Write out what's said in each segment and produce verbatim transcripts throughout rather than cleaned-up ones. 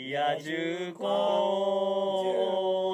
リア充講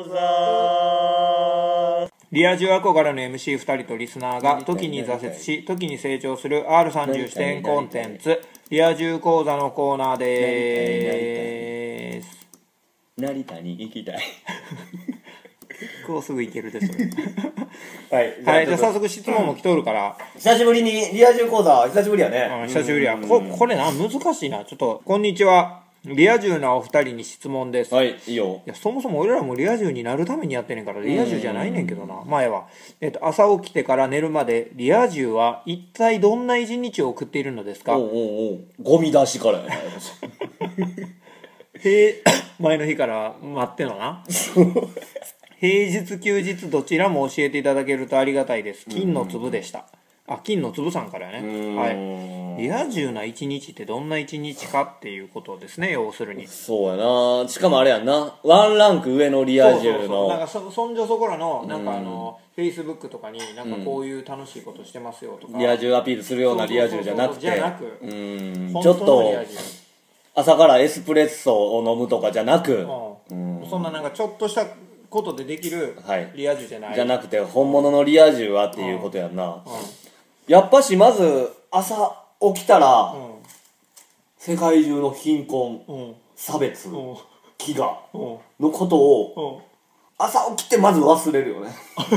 座。リア充憧れの エムシーふたりとリスナーが時に挫折し時に成長する アールさんじゅう 視点コンテンツリア充講座のコーナーでーす。 成田に行きたいこうすぐ行けるでそれはい、 はい、じゃあ早速質問も来とるから、 久しぶりにリア充講座久しぶりやね。 久しぶりや。ここれな難しいな。ちょっとこんにちは、リア充なお二人に質問です。 はい、いいよ。 いやそもそも俺らもリア充になるためにやってんねんからリア充じゃないねんけどな。前は、えっと、朝起きてから寝るまでリア充は一体どんな一日を送っているのですか？ おうおうおう、ゴミ出しからやなへ前の日から待ってのな平日休日どちらも教えていただけるとありがたいです。金の粒でした。あ、金の粒さんからやね。はい。リア充な一日ってどんな一日かっていうことですね、要するに。 そうやな。しかもあれやんな、ワンランク上のリア充の。そうそうそう、 なんかそそんじょそこらのなんかあのフェイスブックとかになんかこういう楽しいことしてますよとか、 リア充アピールするようなリア充じゃなくて、 じゃなく、 うん、 ちちょっと朝からエスプレッソを飲むとかじゃなく、 うん、そんななんかちょっとしたことでできるリア充じゃない、はい、 じゃなくて本物のリア充はっていうことやんな、うんうん、やっぱしまず朝起きたら、うん、世界中の貧困、うん、差別、うん、飢餓のことを、うん、朝起きてまず忘れるよね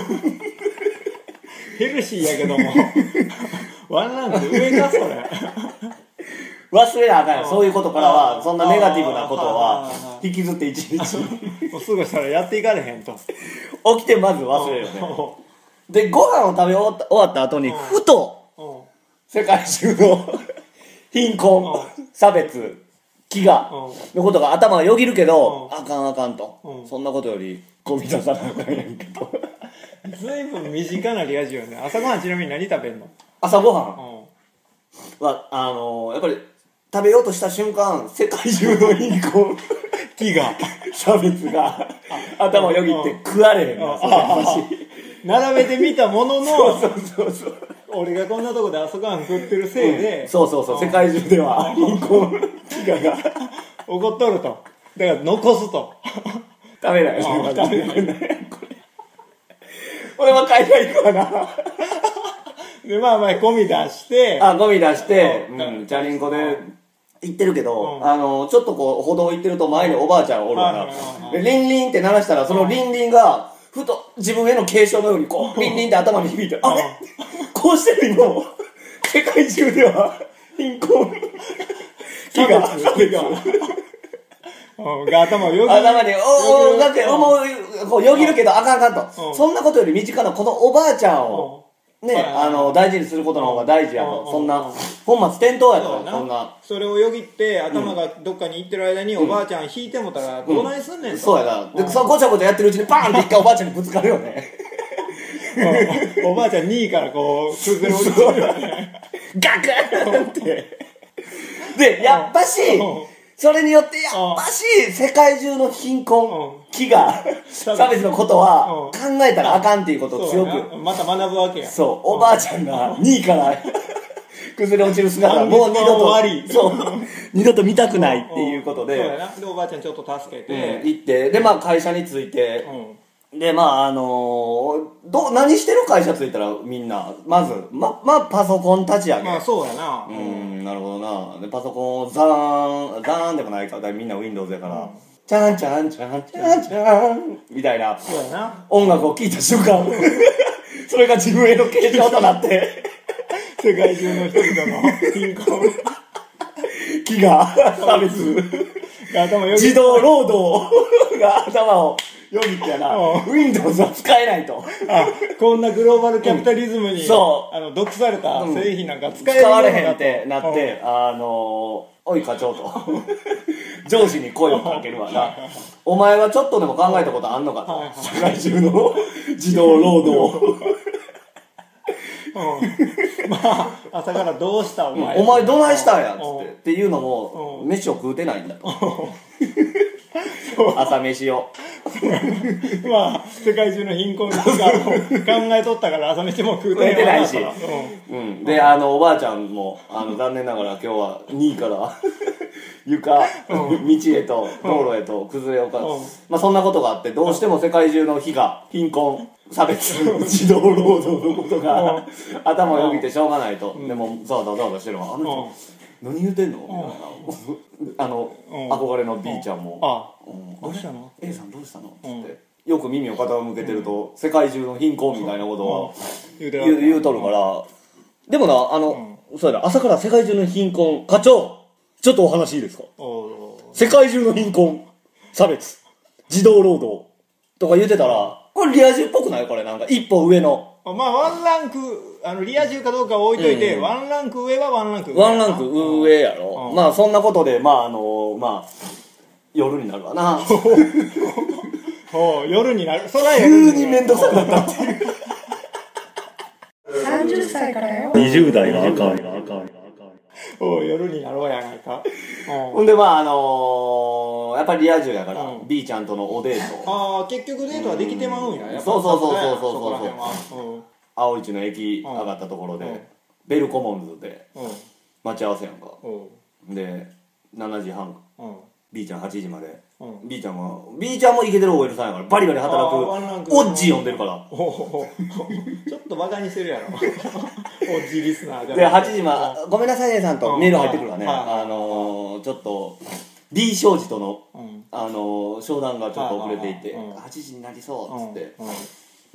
ヘルシーやけどもワンランク上かそれ忘れなあかんよ。そういうことからはそんなネガティブなことは引きずって一日もうすぐしたらやっていかれへんと起きてまず忘れるよね。でご飯を食べ終わった、終わった後にふと世界中の貧困、差別、飢餓のことが頭がよぎるけど、あかんあかんと、そんなことよりゴミ出さなあかんやんけどずいぶん身近なリア充よね。朝ごはんちなみに何食べんの？ 朝ごはんはあのー、やっぱり食べようとした瞬間世界中の貧困飢餓差別が頭をよぎって食われへんな。 並べてみたもののそうそうそうそう、 俺がこんなとこで朝ごはん食ってるせいで、 うん、そうそうそう、世界中では貧困飢餓が起こっとると。だから残すと食べない食べない俺は海外行くわなでまあまあゴミ出してあゴミ出してうんチャリンコで行ってるけど、うん、あのちょっとこう歩道行ってると前におばあちゃんおるから、でリンリンって鳴らしたらそのリンリンがふと自分への警鐘のようにこうリンリンって頭に響いて、あれこうしてる今も世界中では貧困飢餓差別が頭をよぎる頭におおだって思うこうよぎるけどあかんあかんと、そんなことより身近なこのおばあちゃんをね、あの大事にすることの方が大事やと、そんな本末転倒やと、そんなそれをよぎって頭がどっかに行ってる間におばあちゃん引いてもたらどないすんねんと、 そうやな。でそのごちゃごちゃやってるうちにバーンって一回おばあちゃんにぶつかるよねおばあちゃんにいからこう崩れ落ちてるよねガクーンってでやっぱしそれによってやっぱし世界中の貧困、飢餓、差別のことは考えたらあかんっていうことを強くまた学ぶわけや。 そう、おばあちゃんがにいから崩れ落ちる姿はもう二度とそう二度と見たくないっていうことで、 そうやな。でおばあちゃんちょっと助けて行って、でまあ会社に着いて、でまああのー、ど何してる会社着いたらみんなまずままあパソコン立ち上げ、 まあそうやな、 うん、なるほどな。でパソコンをザーンザーンでもないからみんな Windows やから、うん、チャンチャンチャンチャンチャンみたいな音楽を聴いた瞬間それが自分への形状となって世界中の人々の貧困飢餓差別自動労働が頭をよぎってやな、Windows は使えないと。 あ、こんなグローバルキャピタリズムに、うん、そうあの毒された製品なんか使えわれへんってなって、あのー、おい課長と上司に声をかけるわなお前はちょっとでも考えたことあんのかと、はいはい、世界中の自動労働うん、まあ朝からどうしたお前、 うん、お前どないしたんやっつってっていうのも飯を食うてないんだと朝飯をまあ世界中の貧困とか考えとったから朝飯も食うてないし、うんうん、であのおばあちゃんもあの残念ながら今日はにいから床、道へと道路へと崩れ落ち、まあそんなことがあって、どうしても世界中の火が貧困差別児童労働のことが頭をよぎってしょうがないと。でもざわざわざわしてるの、あの人何言うてんのみたいな、あの憧れの B ちゃんも、 どうしたの A さんどうしたのってよく耳を傾けてると、世界中の貧困みたいなことを言うとるから。でもな、あの、そうやな、朝から世界中の貧困、課長ちょっとお話いいですか。世界中の貧困差別児童労働とか言ってたら、これリア充っぽくない？これなんか一歩上の、 まあワンランク、あのリア充かどうかは置いといて、うん、ワンランク上はワンランク上ワンランク上やろ、うん、まあそんなことで、まああのまあ夜になるわなお夜になる、そら急に面倒くさくなったっていうさんじゅっさいからよ。 にじゅう代があかんがあかんお夜になろうやないか。 ほんでまああのー、やっぱりリア充やから、うん、B ちゃんとのおデート、 ああ結局デートはできてまうんや、うん、やっぱそうそうそうそうそうそうそう、 青市の駅上がったところで、うん、ベルコモンズで待ち合わせやんか、うん、でしちじはん、うん、B ちゃんはちじまで、うん、B ちゃんは B ちゃんもイケてる オーエル さんやからバリバリ働くオッジ呼んでるからちょっとバカにしてるやろオッジリスナーではちじまでごめんなさいねさんとメール入ってくるわね、あのー、ちょっと B 商事との、うん、あのー、商談がちょっと遅れていて、うん、はちじになりそうっつって、うんうん、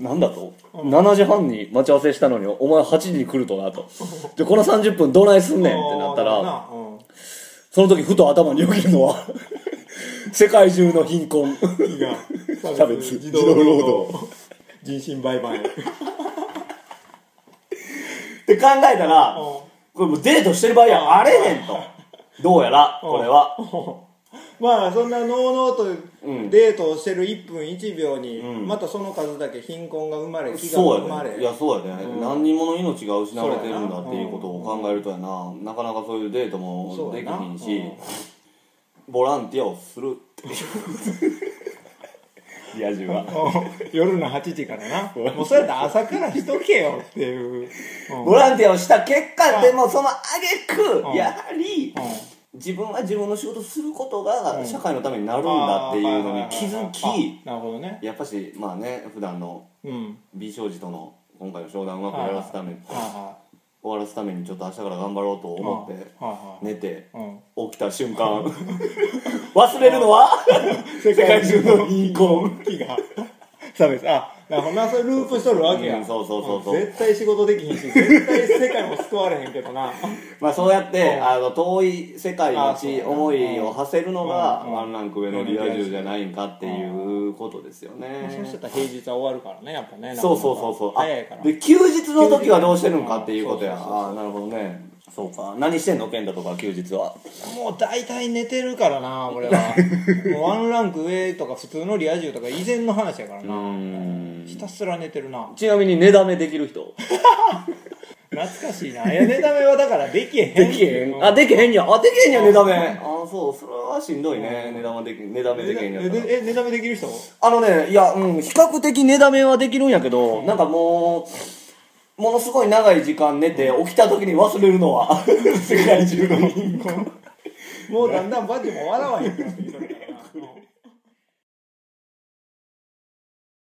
なんだと、うん、しちじはんに待ち合わせしたのにお前はちじに来るとなとでこのさんじゅっぷんどないすんねんってなったら、うん、その時ふと頭によぎるのは世界中の貧困差別児童労働人身売買って考えたら、これもうデートしてる場合はあれへんと、どうやらこれはまあそんなのうのうとデートをしてるいっぷんいちびょうに、うん、またその数だけ貧困が生まれ飢餓が生まれ、 そうやね、いやそうやね、うん、何人もの命が失われてるんだっていうことを考えるとやな、うん、なかなかそういうデートもできひんし、ボランティアをするっていうリア充は夜のはちじからなもうそうやって朝からしとけよっていう、 うん、ボランティアをした結果でもその挙句、うん、やはり、うん、自分は自分の仕事することが社会のためになるんだっていうのに気づき、 なるほどね、 やっぱしまあね普段の B 商事との今回の商談をうまくやらすために終わらすためにちょっと明日から頑張ろうと思って寝て起きた瞬間忘れるのは世界中の貧困飢餓差別、あなるほどな、それループしとるわけや、うん、 そうそうそうそう、 絶対仕事できひんし絶対世界も救われへんけどなまあそうやってあの遠い世界の地思いを馳せるのがワンランク上のリア充じゃないんかっていうことですよね。 そうしてたら平日は終わるからね、やっぱね。 そうそうそうそう、早いから。で休日の時はどうしてるのかっていうことや。ああなるほどね。そうか、何してんの健太とか休日は。 もう大体寝てるからな俺はもうワンランク上とか普通のリア充とか以前の話やからな、ひたすら寝てるな。 ちなみに寝だめできる人懐かしいな。いや寝だめはだからできへんできへん、あできへんやあできへんや寝だめあそうそれはしんどいね、寝だめでき寝だめできへんやったら。 え寝だめできる人あのねいやうん比較的寝だめはできるんやけど、なんかもうものすごい長い時間寝て起きた時に忘れるのは世界中の貧困もうだんだんバッジも笑わへんくなってきたからな